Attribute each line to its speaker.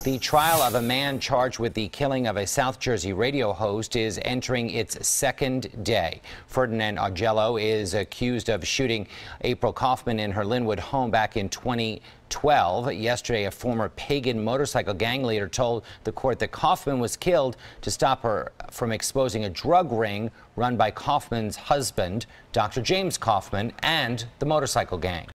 Speaker 1: The trial of a man charged with the killing of a South Jersey radio host is entering its second day. Ferdinand Augello is accused of shooting April Kauffman in her Linwood home back in 2012. Yesterday, a former pagan motorcycle gang leader told the court that Kauffman was killed to stop her from exposing a drug ring run by Kauffman's husband, Dr. James Kauffman, and the motorcycle gang.